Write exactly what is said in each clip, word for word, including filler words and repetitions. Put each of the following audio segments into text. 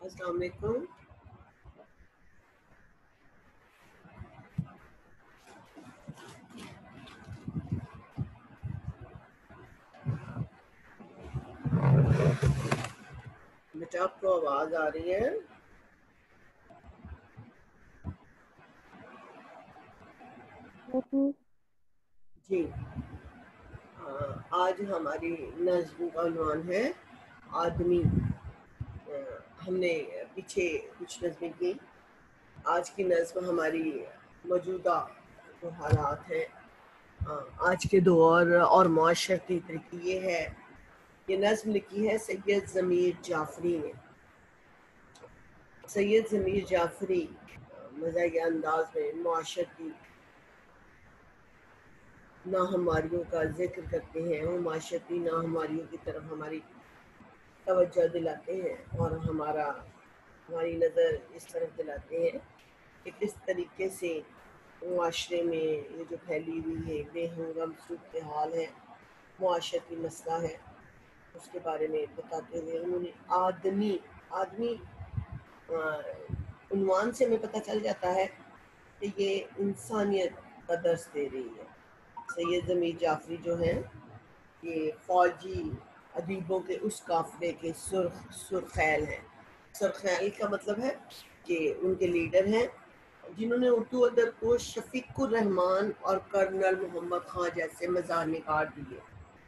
السلام علیکم. بیٹا آپ کو آواز آ رہی ہے؟ جی. آج ہماری نظم کا عنوان ہے آدمی. ہم نے پیچھے کچھ نظمیں کی. آج کی نظم ہماری موجودہ جو حالات ہیں آج کے دور اور معاشرتی طریقے یہ ہے. یہ نظم لکھی ہے سید ضمیر جعفری نے. سید ضمیر جعفری مزاحیہ انداز میں معاشرتی ناہمواریوں کا ذکر کرتے ہیں. وہ معاشرتی ناہمواریوں کی طرف ہماری توجہ دلاتے ہیں اور ہمارا ہماری نظر اس طرف دلاتے ہیں کہ کس طریقے سے معاشرے میں یہ جو پھیلی ہوئی ہے بے ہنگم صورتحال ہے، معاشرتی مسئلہ ہے، اس کے بارے میں بتاتے ہوئے انہوں نے آدمی آدمی عنوان سے ہمیں پتہ چل جاتا ہے کہ یہ انسانیت کا درس دے رہی ہے. سید ضمیر جعفری جو ہیں یہ فوجی ادیبوں کے اس قافلے کے سرخ سرخیل ہیں. سرخیل کا مطلب ہے کہ ان کے لیڈر ہیں جنہوں نے اردو ادب کو شفیق الرحمان اور کرنل محمد خان جیسے مزار نگار دیے.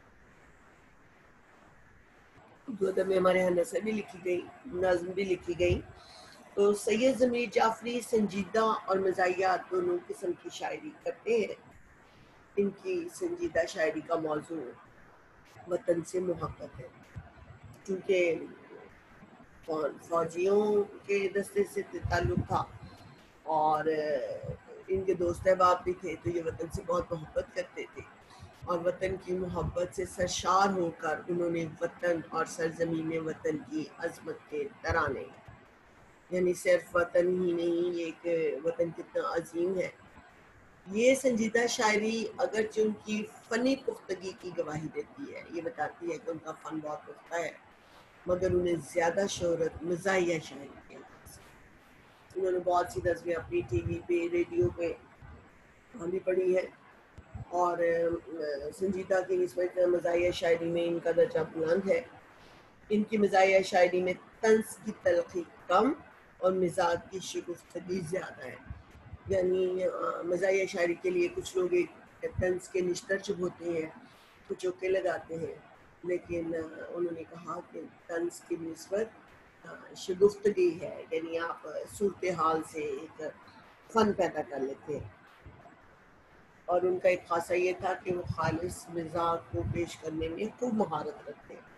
اردو ادب میں ہمارے یہاں نثر بھی لکھی گئی، نظم بھی لکھی گئی. تو سید ضمیر جعفری سنجیدہ اور مزاحیہ دونوں قسم کی شاعری کرتے ہیں. ان کی سنجیدہ شاعری کا موضوع وطن سے محبت ہے، کیونکہ فوجیوں کے دستے سے تعلق تھا اور ان کے دوست احباب بھی تھے، تو یہ وطن سے بہت محبت کرتے تھے اور وطن کی محبت سے سرشار ہو کر انہوں نے وطن اور سرزمین وطن کی عظمت کے ترانے، یعنی صرف وطن ہی نہیں، یہ کہ وطن کتنا عظیم ہے. یہ سنجیدہ شاعری اگرچہ ان کی فنی پختگی کی گواہی دیتی ہے، یہ بتاتی ہے کہ ان کا فن بہت پختہ ہے، مگر انہیں زیادہ شہرت مزاحیہ شاعری کی وجہ سے. انہوں نے بہت سی نظمیں اپنی ٹی وی پہ، ریڈیو پہ بھی پڑھی ہے اور سنجیدہ کی نسبت مزاحیہ شاعری میں ان کا درجہ بلند ہے. ان کی مزاحیہ شاعری میں طنز کی تلخی کم اور مزاج کی شگفتگی زیادہ ہے. یعنی مزاحیہ شاعری کے لیے کچھ لوگ ایک طنز کے نشتر چب ہوتے ہیں، کچھ چوکے لگاتے ہیں، لیکن انہوں نے کہا کہ طنز کی نسبت شگفتگی ہے، یعنی آپ صورتحال سے ایک فن پیدا کر لیتے ہیں. اور ان کا ایک خاصہ یہ تھا کہ وہ خالص مزاج کو پیش کرنے میں خوب مہارت رکھتے ہیں.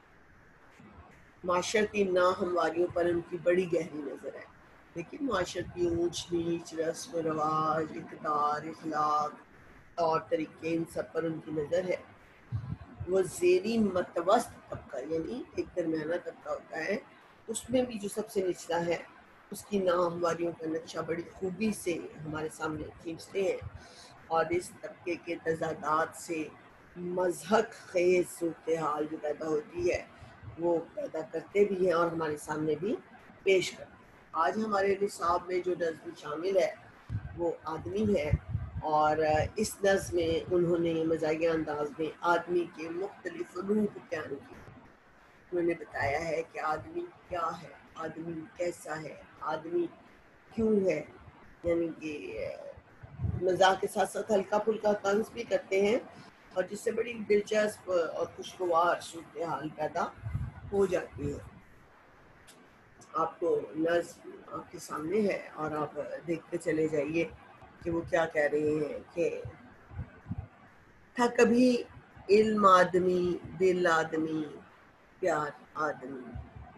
معاشرتی ناہمواریوں پر ان کی بڑی گہری نظر ہے، لیکن معاشرتی اونچ نیچ، رسم و رواج، اقدار، اخلاق، طور طریقے، ان سب پر ان کی نظر ہے. وہ زیریں متوسط طبقہ، یعنی ایک درمیانہ طبقہ ہوتا ہے، اس میں بھی جو سب سے نچلا ہے اس کی ناہمواریوں کا نقشہ بڑی خوبی سے ہمارے سامنے کھینچتے ہیں اور اس طبقے کے تضادات سے مضحک خیز صورتحال جو پیدا ہوتی ہے وہ پیدا کرتے بھی ہیں اور ہمارے سامنے بھی پیش کرتے ہیں. آج ہمارے نصاب میں جو نظم شامل ہے وہ آدمی ہے، اور اس نظم میں انہوں نے مزاحیہ انداز میں آدمی کے مختلف روپ بیان کیے. انہوں نے بتایا ہے کہ آدمی کیا ہے، آدمی کیسا ہے، آدمی کیوں ہے، یعنی کہ مزاح کے ساتھ ساتھ ہلکا پھلکا طنز بھی کرتے ہیں اور جس سے بڑی دلچسپ اور خوشگوار صورتحال پیدا ہو جاتی ہے. آپ کو نظم آپ کے سامنے ہے اور آپ دیکھتے چلے جائیے کہ وہ کیا کہہ رہے ہیں کہ تھا کبھی علم آدمی، دل آدمی، پیار آدمی.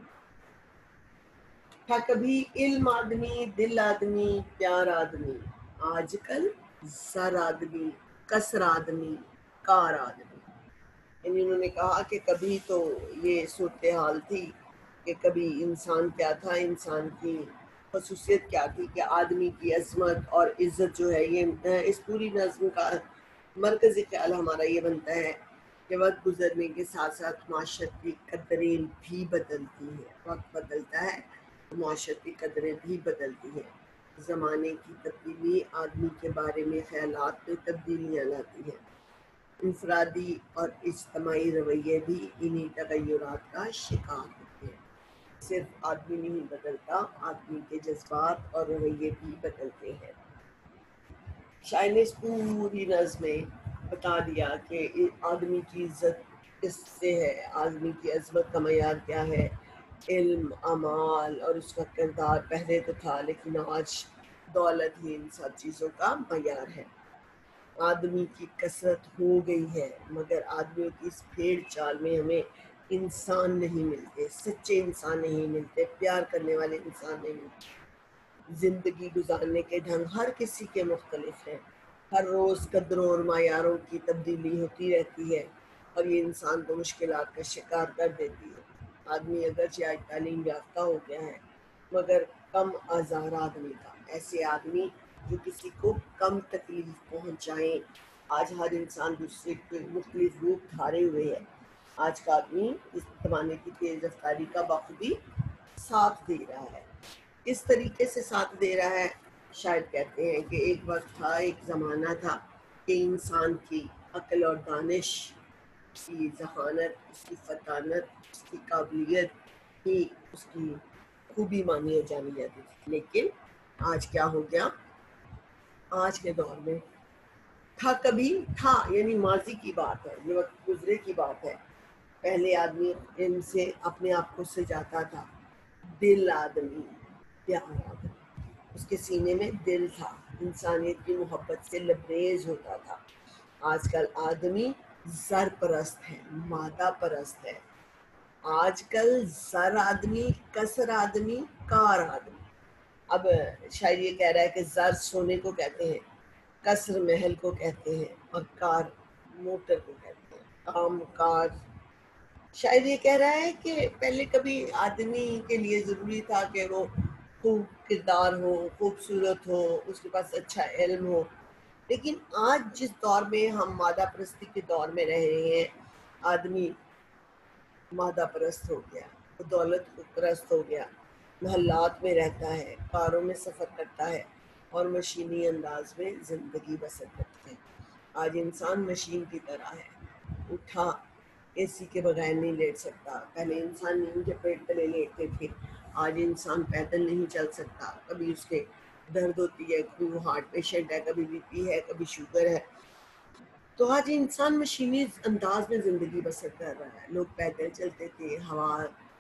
تھا کبھی علم آدمی، دل آدمی، پیار آدمی، آج کل زر آدمی، کسر آدمی، کار آدمی. یعنی انہوں نے کہا کہ کبھی تو یہ صورتحال تھی کہ کبھی انسان کیا تھا، انسان کی خصوصیت کیا تھی کہ آدمی کی عظمت اور عزت جو ہے، یہ اس پوری نظم کا مرکزی خیال ہمارا یہ بنتا ہے کہ وقت گزرنے کے ساتھ ساتھ معاشرت کی قدریں بھی بدلتی ہیں. وقت بدلتا ہے معاشرتی قدریں بھی بدلتی ہیں۔ زمانے کی تبدیلی آدمی کے بارے میں خیالات میں تبدیلیاں لاتی ہے۔ انفرادی اور اجتماعی رویے بھی انہی تغیرات کا شکار ہوتے ہیں۔ صرف آدمی نہیں بدلتا، آدمی کے جذبات اور رویے بھی بدلتے ہیں۔ شاعر نے اس پوری نظم میں بتا دیا کہ آدمی کی عزت اس سے ہے، آدمی کی عظمت کا معیار کیا ہے۔ علم، اعمال اور اس کا کردار پہلے تو تھا، لیکن آج دولت ہی ان سب چیزوں کا معیار ہے۔ آدمی کی کثرت ہو گئی ہے، مگر آدمیوں کی اس پھیڑ چال میں ہمیں انسان نہیں ملتے، سچے انسان نہیں ملتے، پیار کرنے والے انسان نہیں ملتے۔ زندگی گزارنے کے ڈھنگ ہر کسی کے مختلف ہیں۔ ہر روز قدروں اور معیاروں کی تبدیلی ہوتی رہتی ہے، اور یہ انسان کو مشکلات کا شکار کر دیتی ہے۔ آدمی اگرچہ آج تعلیم یافتہ ہو گیا ہے، مگر کم آزار آدمی کا، ایسے آدمی جو کسی کو کم تکلیف پہنچائیں۔ آج ہر انسان دوسرے کے مختلف روپ دھارے ہوئے ہے۔ آج کا آدمی اس زمانے کی تیز رفتاری کا بخوبی ساتھ دے رہا ہے۔ اس طریقے سے ساتھ دے رہا ہے، شاید کہتے ہیں کہ ایک وقت تھا، ایک زمانہ تھا کہ انسان کی عقل اور دانش، اس کی ذہانت، اس کی فطانت، اس کی قابلیت ہی اس کی خوبی مانی جانی جاتی تھی۔ لیکن آج کیا ہو گیا؟ آج کے دور میں تھا، کبھی تھا یعنی ماضی کی بات ہے، یہ وقت گزرے کی بات ہے۔ پہلے آدمی علم سے اپنے آپ کو سجاتا تھا۔ دل آدمی، پیار آدمی، اس کے سینے میں دل تھا، انسانیت کی محبت سے لبریز ہوتا تھا۔ آج کل آدمی زر پرست ہے، مادہ پرست ہے۔ آج کل زر آدمی، کسر آدمی، کار آدمی۔ اب شاعر یہ کہہ رہا ہے کہ زر سونے کو کہتے ہیں، کسر محل کو کہتے ہیں، اور کار موٹر کو کہتے ہیں، کام کار۔ شاید یہ کہہ رہا ہے کہ پہلے کبھی آدمی کے لیے ضروری تھا کہ وہ خوب کردار ہو، خوبصورت ہو، اس کے پاس اچھا علم ہو، لیکن آج جس دور میں ہم مادہ پرستی کے دور میں رہ رہے ہیں، آدمی مادہ پرست ہو گیا، وہ دولت پرست ہو گیا، محلات میں رہتا ہے، کاروں میں سفر کرتا ہے، اور مشینی انداز میں زندگی بسر کرتا ہے۔ آج انسان مشین کی طرح ہے، اٹھا اے سی کے بغیر نہیں لیٹ سکتا۔ پہلے انسان نیم کے پیٹ تلے لیٹتے تھے، آج انسان پیدل نہیں چل سکتا، کبھی اس کے درد ہوتی ہے، کبھی وہ ہارٹ پیشنٹ ہے، کبھی بی پی ہے، کبھی شوگر ہے۔ تو آج انسان مشینی انداز میں زندگی بسر کر رہا ہے۔ لوگ پیدل چلتے تھے، ہوا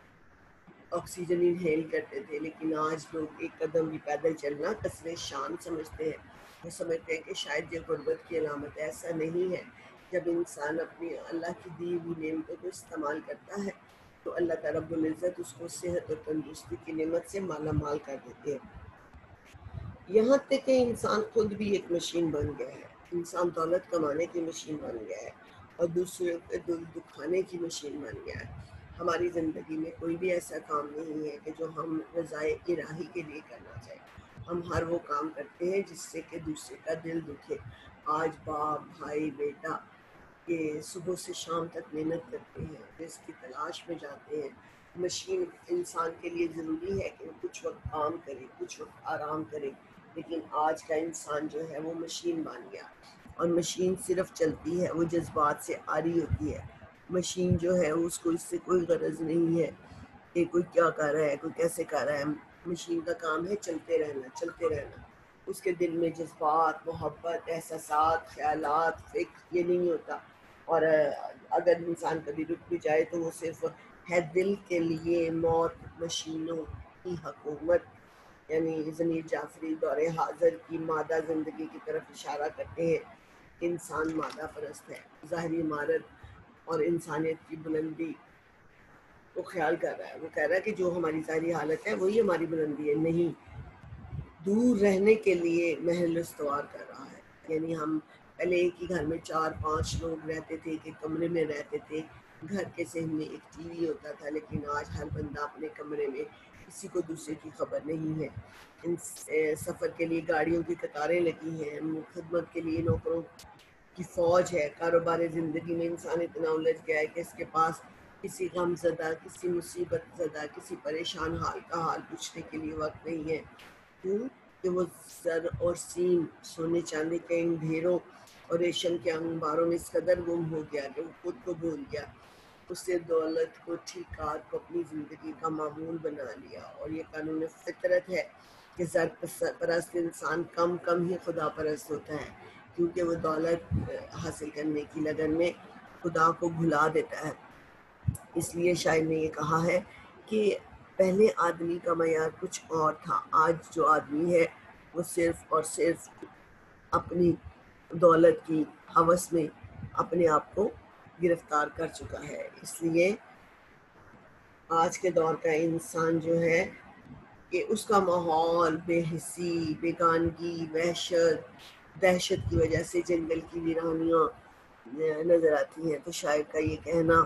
آکسیجن انہیل کرتے تھے، لیکن آج لوگ ایک قدم بھی پیدل چلنا کسر شان سمجھتے ہیں۔ وہ سمجھتے ہیں کہ شاید یہ غربت کی علامت ہے۔ ایسا نہیں ہے۔ جب انسان اپنی اللہ کی دی ہوئی نعمتوں کو استعمال کرتا ہے تو اللہ تعالی رب العزت اس کو صحت اور تندرستی کی نعمت سے مالا مال کر دیتے ہیں۔ یہاں تک کہ انسان خود بھی ایک مشین بن گیا ہے۔ انسان دولت کمانے کی مشین بن گیا ہے، اور دوسروں کے دل دکھانے کی مشین بن گیا ہے۔ ہماری زندگی میں کوئی بھی ایسا کام نہیں ہے کہ جو ہم رضائے الہی کے لیے کرنا چاہیں۔ ہم ہر وہ کام کرتے ہیں جس سے کہ دوسرے کا دل دکھے۔ آج باپ، بھائی، بیٹا کہ صبح سے شام تک محنت کرتے ہیں، رزق کی تلاش میں جاتے ہیں۔ مشین انسان کے لیے ضروری ہے کہ وہ کچھ وقت کام کرے، کچھ وقت آرام کرے، لیکن آج کا انسان جو ہے وہ مشین بن گیا، اور مشین صرف چلتی ہے، وہ جذبات سے آری ہوتی ہے۔ مشین جو ہے اس کو اس سے کوئی غرض نہیں ہے کہ کوئی کیا کر رہا ہے، کوئی کیسے کر رہا ہے۔ مشین کا کام ہے چلتے رہنا، چلتے رہنا۔ اس کے دل میں جذبات، محبت، احساسات، خیالات، فکر یہ نہیں ہوتا۔ اور اگر انسان کبھی رک بھی جائے تو وہ صرف ہے دل کے لیے۔ موت مشینوں کی حکومت، یعنی ضمیر جعفری دور حاضر کی مادہ زندگی کی طرف اشارہ کرتے ہیں۔ انسان مادہ پرست ہے، ظاہری عمارت اور انسانیت کی بلندی وہ خیال کر رہا ہے۔ وہ کہہ رہا ہے کہ جو ہماری ظاہری حالت ہے وہی ہماری بلندی ہے، نہیں، دور رہنے کے لیے محل استوار کر رہا ہے۔ یعنی ہم پہلے ایک ہی گھر میں چار پانچ لوگ رہتے تھے، ایک ایک کمرے میں رہتے تھے، گھر کے ذہن میں ایک ٹی وی ہوتا تھا، لیکن آج ہر بندہ اپنے کمرے میں، کسی کو دوسرے کی خبر نہیں ہے۔ ان سفر کے لیے گاڑیوں کی قطاریں لگی ہیں، خدمت کے لیے نوکروں کی فوج ہے۔ کاروبار زندگی میں انسان اتنا الجھ گیا ہے کہ اس کے پاس کسی غم زدہ، کسی مصیبت زدہ، کسی پریشان حال کا حال پوچھنے کے لیے وقت نہیں ہے، کیوں کہ وہ زر اور سیم، سونے چاندی کے ان ڈھیروں اور ریشم کے انباروں میں اس قدر گم ہو گیا کہ وہ خود کو بھول گیا، اس نے دولت کو، ٹھیکات کو اپنی زندگی کا معمول بنا لیا، اور یہ قانون فطرت ہے کہ زر پرست انسان کم کم ہی خدا پرست ہوتا ہے، کیونکہ وہ دولت حاصل کرنے کی لگن میں خدا کو بھلا دیتا ہے۔ اس لیے شاعر نے یہ کہا ہے کہ پہلے آدمی کا معیار کچھ اور تھا، آج جو آدمی ہے وہ صرف اور صرف اپنی دولت کی ہوس میں اپنے آپ کو گرفتار کر چکا ہے۔ اس لیے آج کے دور کا انسان جو ہے کہ اس کا ماحول بے حسی، بیگانگی، وحشت دہشت کی وجہ سے جنگل کی ویرانیاں نظر آتی ہیں۔ تو شاعر کا یہ کہنا،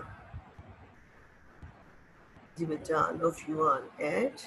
جی بچہ لو یو آن ایٹ،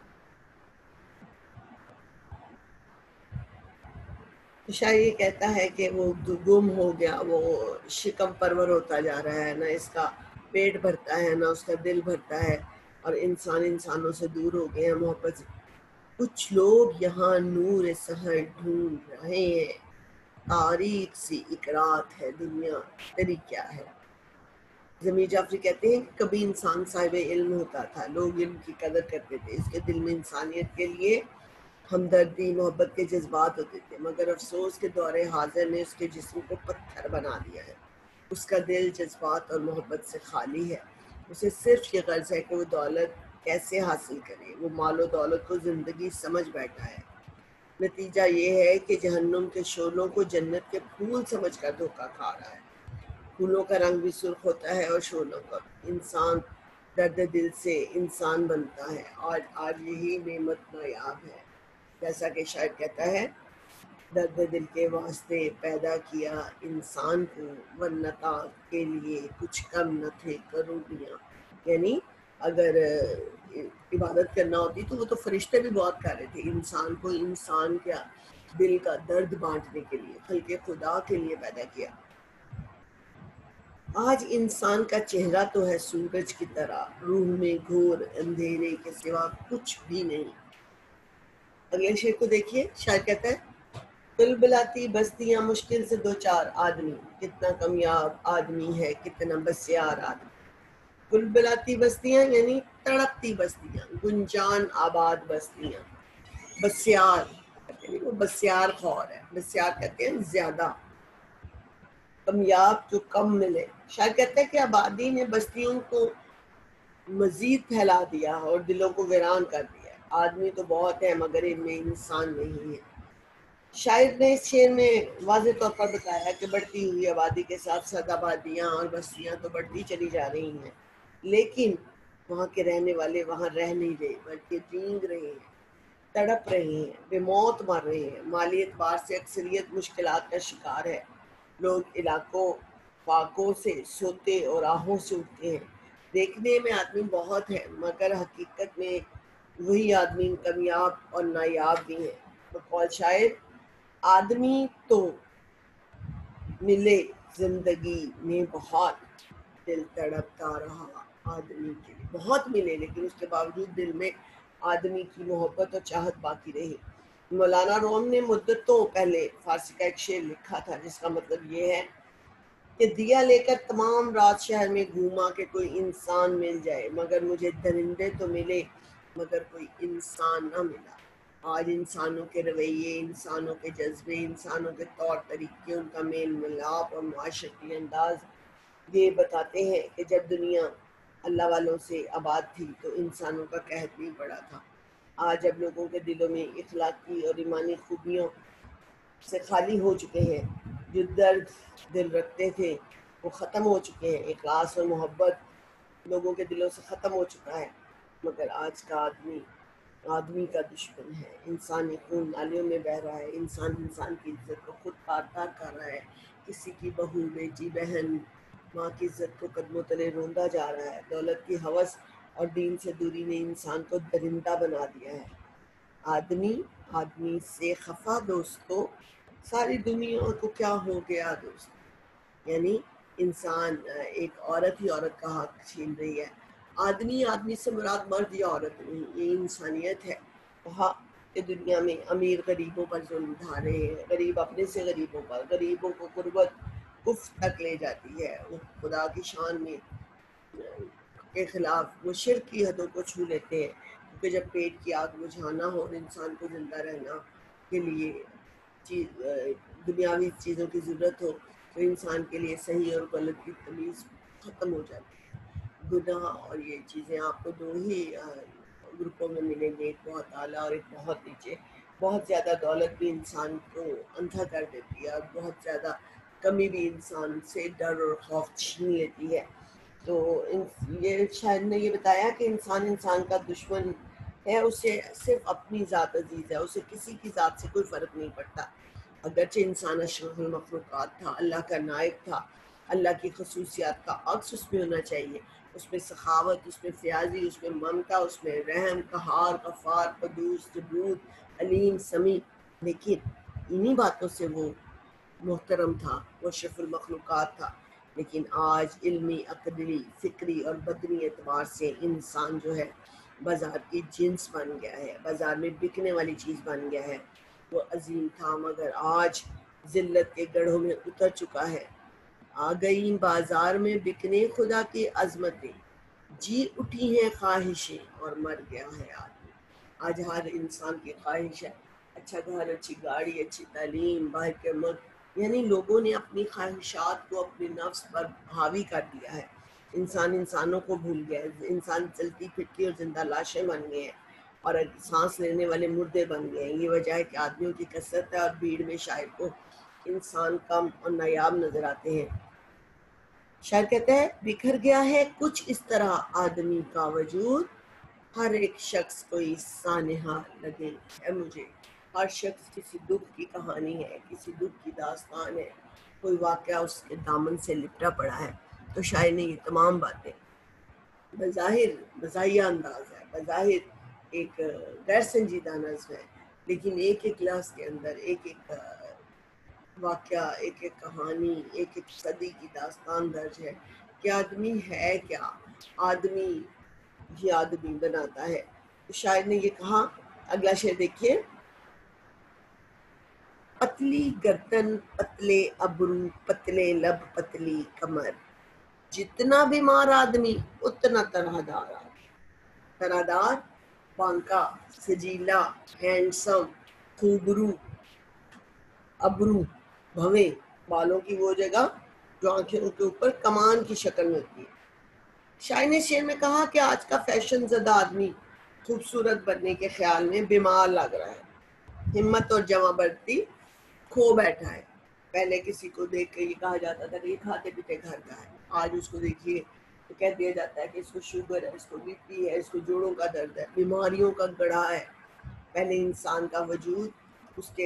تو شاعر یہ کہتا ہے کہ وہ گم ہو گیا، وہ شکم پرور ہوتا جا رہا ہے، نہ اس کا پیٹ بھرتا ہے نہ اس کا دل بھرتا ہے، اور انسان انسانوں سے دور ہو گئے ہیں محبت سے۔ کچھ لوگ یہاں نور سحر ڈھونڈ رہے ہیں، تاریخ سی ایک رات ہے دنیا تیری کیا ہے۔ ضمیر جعفری کہتے ہیں کہ کبھی انسان صاحب علم ہوتا تھا، لوگ علم کی قدر کرتے تھے، اس کے دل میں انسانیت کے لیے ہمدردی، محبت کے جذبات ہوتے تھے، مگر افسوس کے دور حاضر نے اس کے جسم کو پتھر بنا دیا ہے۔ اس کا دل جذبات اور محبت سے خالی ہے، اسے صرف یہ غرض ہے کہ وہ دولت کیسے حاصل کرے، وہ مال و دولت کو زندگی سمجھ بیٹھا ہے۔ نتیجہ یہ ہے کہ جہنم کے شعلوں کو جنت کے پھول سمجھ کر دھوکہ کھا رہا ہے۔ پھولوں کا رنگ بھی سرخ ہوتا ہے اور شعلوں کا۔ انسان درد دل سے انسان بنتا ہے، آج آج یہی نعمت نایاب ہے۔ جیسا کہ شاعر کہتا ہے، درد دل کے واسطے پیدا کیا انسان کو، ورنہ طاق کے لیے کچھ کم نہ تھے کروبیاں۔ یعنی اگر عبادت کرنا ہوتی تو وہ تو فرشتے بھی بہت کر رہے تھے، انسان کو انسان کیا دل کا درد بانٹنے کے لیے، خلق خدا کے لیے پیدا کیا۔ آج انسان کا چہرہ تو ہے سورج کی طرح، روح میں گھور اندھیرے کے سوا کچھ بھی نہیں۔ اگلے شعر کو دیکھیے، شاعر کہتا ہے، بل بلاتی بستیاں مشکل سے دو چار آدمی، کتنا کامیاب آدمی ہے کتنا بسیار آدمی۔ بل بلاتی بستیاں یعنی تڑپتی بستیاں، گنجان آباد بستیاں، بسیار کہتے ہیں، وہ بسیار خور ہے، بسیار کہتے ہیں زیادہ، کامیاب جو کم ملے۔ شاید کہتے ہیں کہ آبادی نے بستیوں کو مزید پھیلا دیا اور دلوں کو ویران کر دیا۔ آدمی تو بہت ہے مگر ان میں انسان نہیں ہے۔ شاعر نے اس شعر میں واضح طور پر بتایا کہ بڑھتی ہوئی آبادی کے ساتھ ساتھ آبادیاں اور بستیاں تو بڑھتی چلی جا رہی ہیں، لیکن وہاں کے رہنے والے وہاں رہ نہیں رہے، بلکہ رینگ رہے ہیں، تڑپ رہے ہیں، بے موت مر رہے ہیں۔ مالی اعتبار سے اکثریت مشکلات کا شکار ہے، لوگ علاقوں فاقوں سے سوتے اور آہوں سے اٹھتے ہیں۔ دیکھنے میں آدمی بہت ہے مگر حقیقت میں وہی آدمی کامیاب اور نایاب بھی ہیں۔ بقول شاعر، آدمی تو ملے زندگی میں بہت، دل تڑپتا رہا آدمی کے لیے۔ بہت ملے لیکن اس کے باوجود دل میں آدمی کی محبت اور چاہت باقی رہی۔ مولانا روم نے مدتوں پہلے فارسی کا ایک شعر لکھا تھا جس کا مطلب یہ ہے کہ دیا لے کر تمام رات شہر میں گھوما کہ کوئی انسان مل جائے، مگر مجھے درندے تو ملے مگر کوئی انسان نہ ملا۔ آج انسانوں کے رویے، انسانوں کے جذبے، انسانوں کے طور طریقے، ان کا میل ملاپ اور معاشرتی انداز یہ بتاتے ہیں کہ جب دنیا اللہ والوں سے آباد تھی تو انسانوں کا قحط نہیں پڑا تھا۔ آج جب لوگوں کے دلوں میں اخلاقی اور ایمانی خوبیوں سے خالی ہو چکے ہیں، جو درد دل رکھتے تھے وہ ختم ہو چکے ہیں، اخلاص اور محبت لوگوں کے دلوں سے ختم ہو چکا ہے، مگر آج کا آدمی آدمی کا دشمن ہے، انسانی خون نالیوں میں بہہ رہا ہے، انسان انسان کی عزت کو خود پار پار کر رہا ہے، کسی کی بہو، بیٹی، بہن، ماں کی عزت کو قدموں تلے روندا جا رہا ہے۔ دولت کی ہوس اور دین سے دوری نے انسان کو درندہ بنا دیا ہے۔ آدمی آدمی سے خفا دوستو، ساری دنیا کو کیا ہو گیا دوست، یعنی انسان ایک عورت ہی عورت کا حق چھین رہی ہے. آدمی آدمی سے مراد مرد یا عورت نہیں، یہ انسانیت ہے. کہا کہ دنیا میں امیر غریبوں پر ظلم ڈھا رہے ہیں، غریب اپنے سے غریبوں پر، غریبوں کو قربت کفر تک لے جاتی ہے. وہ خدا کی شان میں کے خلاف وہ شرک کی حدوں کو چھو لیتے ہیں. کیونکہ جب پیٹ کی آگ بجھانا ہو اور انسان کو زندہ رہنا کے لیے چیز دنیاوی چیزوں کی ضرورت ہو تو انسان کے لیے صحیح اور غلط کی تمیز ختم ہو جاتی ہے. گناہ اور یہ چیزیں آپ کو دو ہی گروپوں میں ملیں گے، ایک بہت اعلیٰ اور ایک بہت نیچے. بہت زیادہ دولت بھی انسان کو اندھا کر دیتی ہے، اور بہت زیادہ کمی بھی انسان سے ڈر اور خوف چھین لیتی ہے. تو یہ شاعر نے یہ بتایا کہ انسان انسان کا دشمن ہے، اسے صرف اپنی ذات عزیز ہے، اسے کسی کی ذات سے کوئی فرق نہیں پڑتا. اگرچہ انسان اشرف المخلوقات تھا، اللہ کا نائب تھا، اللہ کی خصوصیات کا عکس اس میں ہونا چاہیے. اس میں سخاوت، اس میں فیاضی، اس میں ممتا، اس میں رحم، قہار، غفار، قدوس، جبروت، علیم، سمیع. لیکن انہی باتوں سے وہ محترم تھا، وہ اشرف المخلوقات تھا. لیکن آج علمی، عقلی، فکری اور بدنی اعتبار سے انسان جو ہے بازار کی جنس بن گیا ہے، بازار میں بکنے والی چیز بن گیا ہے. وہ عظیم تھا مگر آج ذلت کے گڑھوں میں اتر چکا ہے. آ گئی بازار میں بکنے خدا کی عظمتیں، جی اٹھی ہیں خواہشیں اور مر گیا ہے آدمی. آج ہر انسان کی خواہش ہے اچھا گھر، اچھی گاڑی، اچھی تعلیم، باہر کے ملک. یعنی لوگوں نے اپنی خواہشات کو اپنے نفس پر حاوی کر دیا ہے. انسان انسانوں کو بھول گیا ہے. انسان چلتی پھرتی اور زندہ لاشیں بن گئے ہیں اور سانس لینے والے مردے بن گئے ہیں. یہ وجہ ہے کہ آدمیوں کی کثرت ہے اور بھیڑ میں شاعر کو انسان کم اور نایاب نظر آتے ہیں. شاعر کہتے ہیں بکھر گیا ہے کچھ اس طرح آدمی کا وجود، ہر ایک شخص کوئی سانحہ لگے ہے مجھے. ہر شخص کسی دکھ کی کہانی ہے، کسی دکھ کی داستان ہے، کوئی واقعہ اس کے دامن سے لپٹا پڑا ہے. تو شاعر نے یہ تمام باتیں بظاہر مزاحیہ انداز ہے، بظاہر ایک غیر سنجیدہ نظم ہے، لیکن ایک ایک لفظ کے اندر ایک ایک واقعہ، ایک ایک کہانی، ایک ایک صدی کی داستان درج ہے کہ آدمی ہے کیا، آدمی ہی آدمی بناتا ہے. تو شاعر نے یہ کہا، اگلا شعر دیکھیے. پتلی گردن، پتلے ابرو، پتلے لب، پتلی کمر، جتنا بیمار آدمی اتنا طرح دار آدمی. طرح دار، بانکا، سجیلا، ہینڈسم، خوبرو. ابرو، بھویں، بالوں کی وہ جگہ جو آنکھوں کے اوپر کمان کی شکل میں ہوتی ہے. شاعر نے شعر میں کہا کہ آج کا فیشن زدہ آدمی خوبصورت بننے کے خیال میں بیمار لگ رہا ہے، ہمت اور جواں بڑھتی کھو بیٹھا ہے. پہلے کسی کو دیکھ کے یہ کہا جاتا تھا کہ یہ کھاتے پیتے گھر کا ہے. آج اس کو دیکھیے تو کہہ دیا جاتا ہے کہ اس کو شوگر ہے، اس کو بی پی ہے، اس کو جوڑوں کا درد ہے، بیماریوں کا گڑھا ہے. پہلے انسان کا وجود اس کے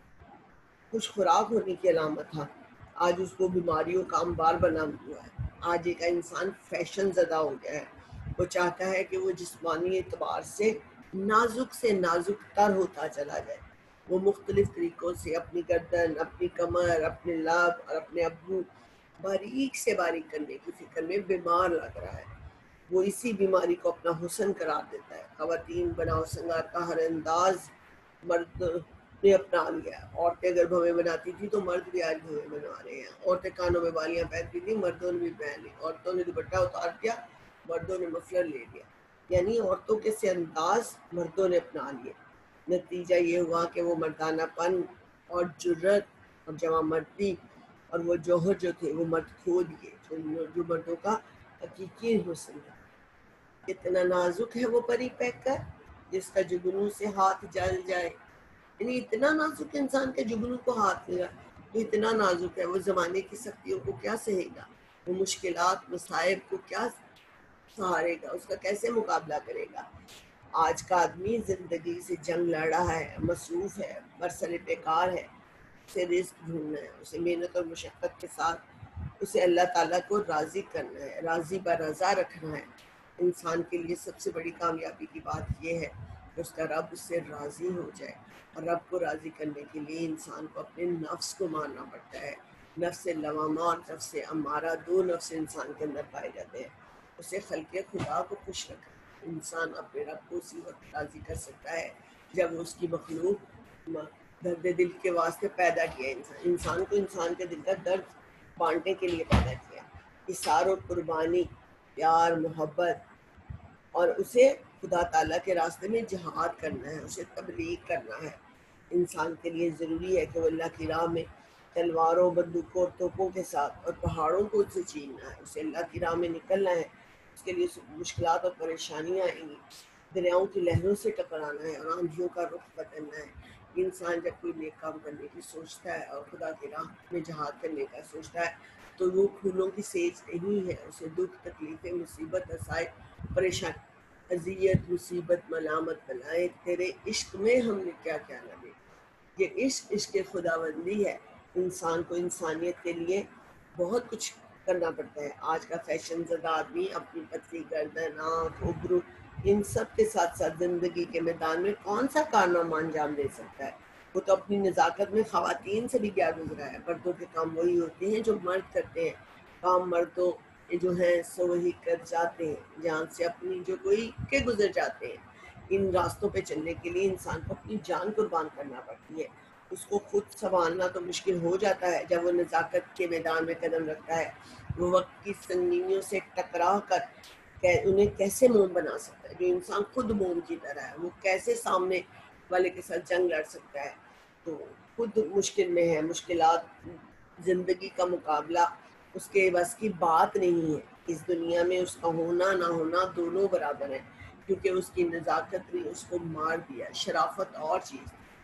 کچھ خوراک ہونے کی علامت تھا، آج اس کو بیماریوں کا انبار بنا ہوا ہے. آج ایک انسان فیشن زدہ ہو گیا ہے. وہ چاہتا ہے کہ وہ جسمانی اعتبار سے نازک سے نازک تر ہوتا چلا جائے. وہ مختلف طریقوں سے اپنی گردن، اپنی کمر، اپنے لب اور اپنے ابرو باریک سے باریک کرنے کی فکر میں بیمار لگ رہا ہے. وہ اسی بیماری کو اپنا حسن قرار دیتا ہے. خواتین بناؤ سنگار کا ہر انداز مرد نے اپنا لیا. عورتیں اگر بھویں بناتی تھی تو مرد بھی آج بھویں بنا رہے ہیں. عورتیں کانوں میں بالیاں پہنتی تھی، مردوں نے بھی پہن لی. عورتوں نے دوپٹہ اتار دیا، مردوں نے مفلر لے لیا. یعنی عورتوں کے سے انداز مردوں نے اپنا لیے. نتیجہ یہ ہوا کہ وہ مردانہ پن اور جرت اور جوان مردی اور وہ جوہر جو تھے وہ مرد کھو دیے، جو مردوں کا حقیقی حسن ہے. کتنا نازک ہے وہ پری پیکر جس کا جگنوں سے ہاتھ جل جائے. یعنی اتنا نازک انسان کے جگنوں کو ہاتھ لگا تو اتنا نازک ہے، وہ زمانے کی سختیوں کو کیا سہے گا، وہ مشکلات مصائب کو کیا سہارے گا، اس کا کیسے مقابلہ کرے گا. آج کا آدمی زندگی سے جنگ لڑ رہا ہے، مصروف ہے، برسر پیکار ہے. اسے رزق ڈھونڈنا ہے، اسے محنت اور مشقت کے ساتھ اسے اللہ تعالیٰ کو راضی کرنا ہے، راضی برضا رکھنا ہے. انسان کے لیے سب سے بڑی کامیابی کی بات یہ ہے کہ اس کا رب اس سے راضی ہو جائے. اور رب کو راضی کرنے کے لیے انسان کو اپنے نفس کو مارنا پڑتا ہے. نفس لوامہ اور نفس امارہ، دو نفس انسان کے اندر پائے جاتے ہیں. اسے خلق خدا کو خوش رکھا. انسان اپنے رب کو اسی وقت راضی کر سکتا ہے جب اس کی مخلوق درد دل کے واسطے پیدا کیا. انسان انسان کو انسان کے دل کا درد بانٹنے کے لیے پیدا کیا. اثار و قربانی، پیار، محبت، اور اسے خدا تعالیٰ کے راستے میں جہاد کرنا ہے، اسے تبلیغ کرنا ہے. انسان کے لیے ضروری ہے کہ وہ اللہ کی راہ میں تلواروں، بندوقوں اور توپوں کے ساتھ اور پہاڑوں کو اسے چیننا ہے. اسے اللہ کی راہ میں نکلنا ہے. اس کے لیے مشکلات اور پریشانیاں آئیں گی، دریاؤں کی لہروں سے ٹکرانا ہے اور آندھیوں کا رخ بدلنا ہے. انسان جب کوئی نیک کام کرنے کی سوچتا ہے اور خدا کی راہ میں جہاد کرنے کا سوچتا ہے تو وہ پھولوں کی سیج نہیں ہے. اسے دکھ، تکلیفیں، مصیبت، مسائل، پریشان، اذیت، مصیبت، ملامت، بلائیں، تیرے عشق میں ہم نے کیا کیا نہ دیکھا. یہ عشق عشق خداوندی ہے. انسان کو انسانیت کے لیے بہت کچھ کرنا پڑتا ہے. آج کا فیشن زدہ آدمی اپنی پتلی گردن، آنکھ، ابرو، ان سب کے ساتھ ساتھ زندگی کے میدان میں کون سا کارنامہ انجام دے سکتا ہے؟ وہ تو اپنی نزاکت میں خواتین سے بھی کیا گزرا ہے. مردوں کے کام وہی ہوتے ہیں جو مرد کرتے ہیں. کام مردوں جو ہیں سو وہی کر جاتے ہیں، جان سے اپنی جو کوئی کے گزر جاتے ہیں. ان راستوں پہ چلنے کے لیے انسان کو اپنی جان قربان کرنا پڑتی ہے. اس کو خود سنبھالنا تو مشکل ہو جاتا ہے جب وہ نزاکت کے میدان میں قدم رکھتا ہے. وہ وقت کی سنگینیوں سے ٹکرا کر انہیں کیسے موم بنا سکتا ہے؟ جو انسان خود موم کی طرح ہے، وہ کیسے سامنے والے کے ساتھ جنگ لڑ سکتا ہے؟ تو خود مشکل میں ہے. مشکلات، زندگی کا مقابلہ اس کے بس کی بات نہیں ہے. اس دنیا میں اس کا ہونا نہ ہونا دونوں برابر ہیں، کیونکہ اس کی نزاکت نے اس کو مار دیا. شرافت اور چیز،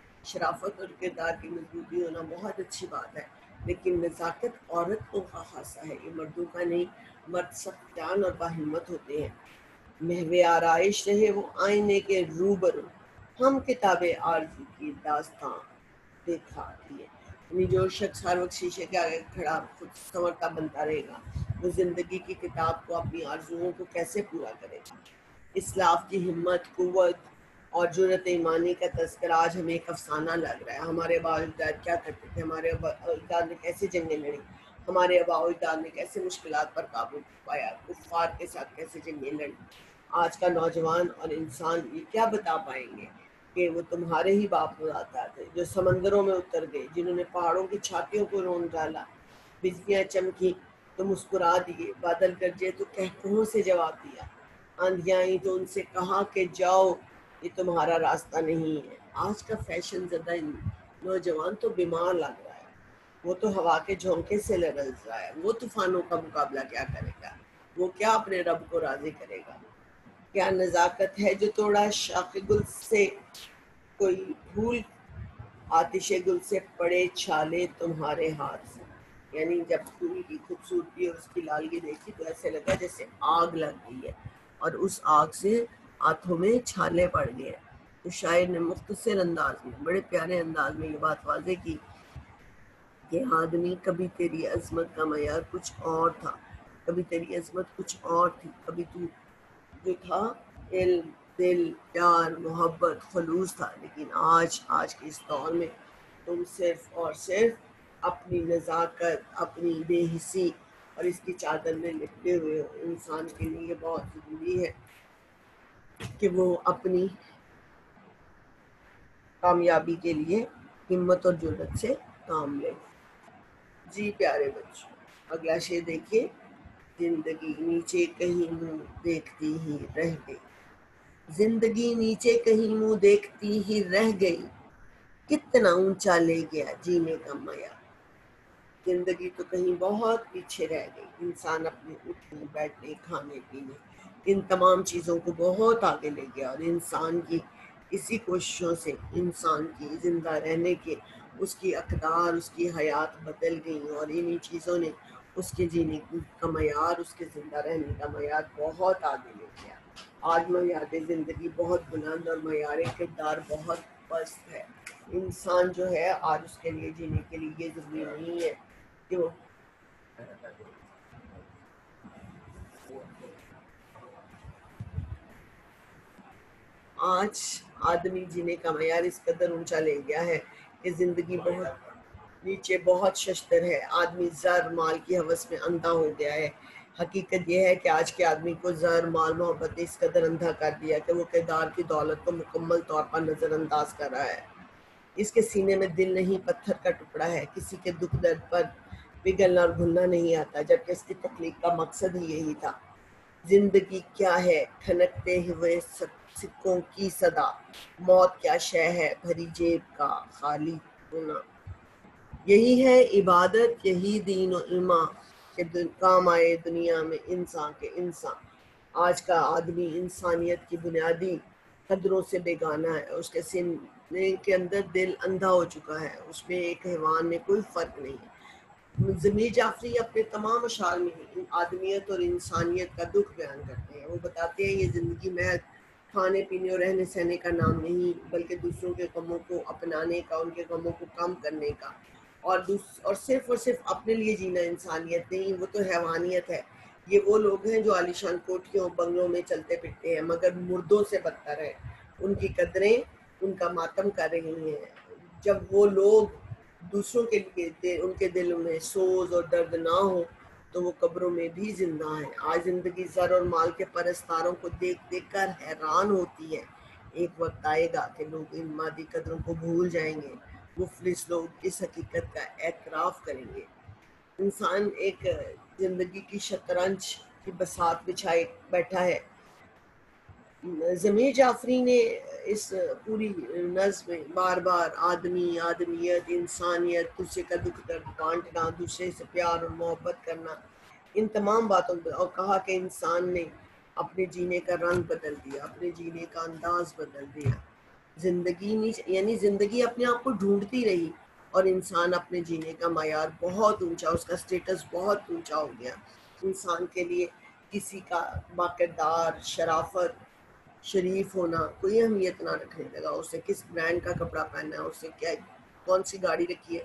شرافت اور کردار کی مضبوطی ہونا بہت اچھی بات ہے، لیکن نزاکت عورتوں کا خاصہ ہے، یہ مردوں کا نہیں. مرد سخت جان اور باہمت ہوتے ہیں. محو آرائش رہے وہ آئینے کے روبرو، ہم کتاب آرزو کی داستان دیکھا دیے. یعنی جو شخص ہر وقت شیشے کے آگے کھڑا خود سنورتا بنتا رہے گا، وہ زندگی کی کتاب کو، اپنی آرزوؤں کو کیسے پورا کرے گا؟ اسلاف کی ہمت، قوت اور جرت ایمانی کا تذکرہ آج ہمیں ایک افسانہ لگ رہا ہے. ہمارے آباء و اجداد کیا کرتے تھے، ہمارے آباء و اجداد نے کیسے جنگیں لڑی، ہمارے آباء و اجداد نے کیسے مشکلات پر قابو پایا، کفار کے ساتھ کیسے جنگیں لڑی. آج کا نوجوان اور انسان یہ کیا بتا پائیں گے کہ وہ تمہارے ہی باپ دادا تھے جو سمندروں میں اتر گئے، جنہوں نے پہاڑوں کی چھاتیوں کو رون ڈالا، بجلیاں چمکی تو مسکرا دیے، بادل گرجے تو کہکہوں سے جواب دیا، آندھیاں آئیں تو ان سے کہا کہ جاؤ، یہ تمہارا راستہ نہیں ہے. آج کا فیشن زدہ نوجوان تو بیمار لگ رہا ہے. وہ تو ہوا کے جھونکے سے لرز رہا ہے. وہ طوفانوں کا مقابلہ کیا کرے گا؟ وہ کیا اپنے رب کو راضی کرے گا؟ کیا نزاکت ہے جو توڑا شاخ گل سے کوئی پھول، آتش گل سے پڑے چھالے تمہارے ہاتھ سے. یعنی جب پھول کی خوبصورتی اور اس کی لالگی دیکھی تو ایسے لگا جیسے آگ لگ گئی ہے اور اس آگ سے ہاتھوں میں چھالے پڑ گئے. تو شاعر نے مختصر انداز میں، بڑے پیارے انداز میں یہ بات واضح کی کہ آدمی کبھی تیری عظمت کا معیار کچھ اور تھا، کبھی تیری عظمت کچھ اور تھی، کبھی تو جو تھا علم، دل، پیار، محبت، خلوص تھا. لیکن آج آج کے اس دور میں تم صرف اور صرف اپنی نزاکت، اپنی بے حسی اور اس کی چادر میں لپٹے ہوئے ہو. انسان کے لیے بہت ضروری ہے کہ وہ اپنی کامیابی کے لیے ہمت اور جرأت سے کام لے. جی پیارے بچوں، اگلا شعر دیکھیے. زندگی نیچے کہیں منہ دیکھتی ہی رہ گئی، زندگی نیچے کہیں منہ دیکھتی ہی رہ گئی، کتنا اونچا لے گیا جینے کا معیار. زندگی تو کہیں بہت پیچھے رہ گئی. انسان اپنے اٹھنے، بیٹھنے، کھانے پینے، ان تمام چیزوں کو بہت آگے لے گیا، اور انسان کی اسی کوششوں سے انسان کی زندہ رہنے کے، اس کی اقدار، اس کی حیات بدل گئی، اور انہی چیزوں نے اس کے جینے کا معیار، اس کے زندہ رہنے کا معیار بہت آگے لے گیا. آج معیار زندگی بہت بلند اور معیار کردار بہت پست ہے. انسان جو ہے آج اس کے لیے جینے کے لیے یہ ضروری نہیں ہے کہ وہ آج آدمی جینے کا معیار اس قدر اونچا لے گیا ہے کہ زندگی بہت نیچے بہت ششتر ہے، آدمی زر مال کی ہوس میں اندھا ہو گیا ہے۔ حقیقت یہ ہے کہ آج کے آدمی کو زر مال محبت نے اس قدر اندھا کر دیا کہ وہ کردار کی دولت کو مکمل طور پر نظر انداز کر رہا ہے۔ اس کے سینے میں دل نہیں، پتھر کا ٹکڑا ہے، کسی کے دکھ درد پر پگھلنا اور گھلنا نہیں آتا، جبکہ اس کی تخلیق کا مقصد ہی یہی تھا۔ زندگی کیا ہے؟ کھنکتے ہوئے سکوں کی صدا۔ موت کیا شے ہے؟ بھری جیب کا خالی ہونا۔ یہی ہے عبادت، یہی دین و ایمان کہ کام آئے دنیا میں انسان کے انسان۔ آج کا آدمی انسانیت کی بنیادی قدروں سے بیگانہ ہے، اس کے سینے کے اندر دل اندھا ہو چکا ہے، اس میں ایک حیوان میں کوئی فرق نہیں ہے۔ ضمیر جعفری اپنے تمام اشعار میں آدمیت اور انسانیت کا دکھ بیان کرتے ہیں۔ وہ بتاتے ہیں یہ زندگی محض کھانے پینے اور رہنے سہنے کا نام نہیں، بلکہ دوسروں کے غموں کو اپنانے کا، ان کے غموں کو کم کرنے کا، اور اور صرف اور صرف اپنے لیے جینا انسانیت نہیں، وہ تو حیوانیت ہے۔ یہ وہ لوگ ہیں جو عالیشان کوٹھیوں بنگلوں میں چلتے پھرتے ہیں مگر مردوں سے بدتر ہے، ان کی قدریں ان کا ماتم کر رہی ہیں۔ جب وہ لوگ دوسروں کے لیے ان کے دل میں سوز اور درد نہ ہو تو وہ قبروں میں بھی زندہ ہیں۔ آج زندگی زر اور مال کے پرستاروں کو دیکھ دیکھ کر حیران ہوتی ہے۔ ایک وقت آئے گا کہ لوگ ان مادی قدروں کو بھول جائیں گے، مفلس لوگ اس حقیقت کا اعتراف کریں گے۔ انسان ایک زندگی کی شطرنج کی بساط بچھائے بیٹھا ہے۔ ضمیر جعفری نے اس پوری نظم میں بار بار آدمی، آدمیت، انسانیت، دوسرے کا دکھ درد بانٹنا، دوسرے سے پیار اور محبت کرنا، ان تمام باتوں پر، اور کہا کہ انسان نے اپنے جینے کا رنگ بدل دیا، اپنے جینے کا انداز بدل دیا۔ زندگی یعنی زندگی اپنے آپ کو ڈھونڈتی رہی اور انسان اپنے جینے کا معیار بہت اونچا، اس کا سٹیٹس بہت اونچا ہو گیا۔ انسان کے لیے کسی کا باکردار، شرافت، شریف ہونا کوئی اہمیت نہ رکھنے لگا، اسے کس برانڈ کا کپڑا پہنا ہے، اسے کیا کون سی گاڑی رکھی ہے،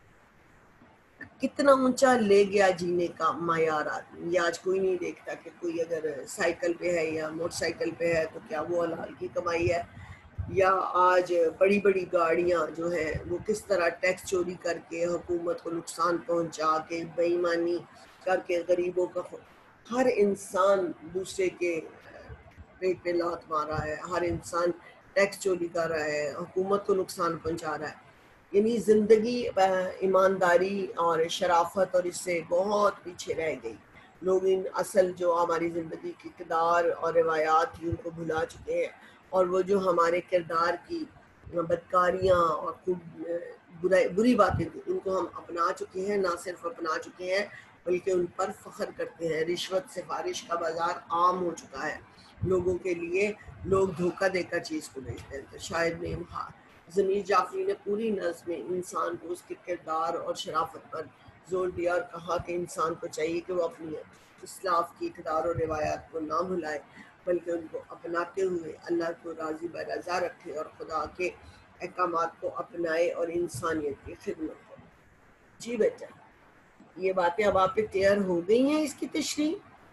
کتنا اونچا لے گیا جینے کا معیار آدمی۔ یہ آج کوئی نہیں دیکھتا کہ کوئی اگر سائیکل پہ ہے یا موٹر سائیکل پہ ہے تو کیا وہ حلال کی کمائی ہے، یا آج بڑی بڑی گاڑیاں جو ہیں وہ کس طرح ٹیکس چوری کر کے حکومت کو نقصان پہنچا کے بے ایمانی کر کے غریبوں کا، ہر انسان دوسرے کے پیٹ پہ لات مار رہا ہے، ہر انسان ٹیکس چوری کر رہا ہے، حکومت کو نقصان پہنچا رہا ہے۔ یعنی زندگی ایمانداری اور شرافت اور اس سے بہت پیچھے رہ گئی۔ لوگ ان اصل جو ہماری زندگی کی کردار اور روایات تھی ان کو بھلا چکے ہیں، اور وہ جو ہمارے کردار کی بدکاریاں اور خوب بری باتیں تھیں ان کو ہم اپنا چکے ہیں، نہ صرف اپنا چکے ہیں بلکہ ان پر فخر کرتے ہیں۔ رشوت سفارش کا بازار عام ہو چکا ہے لوگوں کے لیے، لوگ دھوکہ دے کر چیز کو بیچتے ہیں۔ تو شاید میں ضمیر جعفری نے پوری نظم میں انسان کو اس کے کردار اور شرافت پر زور دیا اور کہا کہ انسان کو چاہیے کہ وہ اپنی اسلاف کی اقدار اور روایات کو نہ بھلائے بلکہ ان کو اپناتے ہوئے اللہ کو راضی برضا رکھے اور خدا کے احکامات کو اپنائے اور انسانیت کی خدمت کرے۔ جی بیٹا، یہ باتیں اب آپ پہ کلیئر ہو گئی ہیں اس کی تشریح؟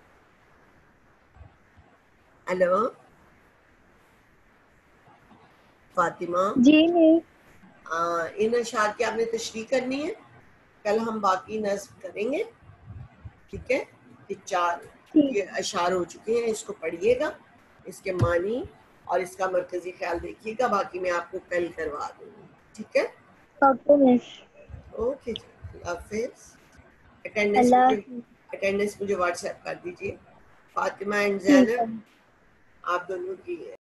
ہیلو فاطمہ؟ جی نہیں، ان اشعار کی آپ نے تشریح کرنی ہے، کل ہم باقی نظم کریں گے، ٹھیک ہے؟ یہ چار ٹھیک، یہ اشعار ہو چکے ہیں، اس کو پڑھیے گا، اس کے معنی اور اس کا مرکزی خیال دیکھیے گا، باقی میں آپ کو کل کروا دوں گی، ٹھیک ہے؟ اوکے مس، اوکے جی، اللہ حافظ۔ اٹینڈنس اللہ مجھے حافظ، اٹینڈنس مجھے واٹس ایپ کر دیجیے۔ فاطمہ اینڈ ٹھیک ہے۔ زینب آپ دونوں کی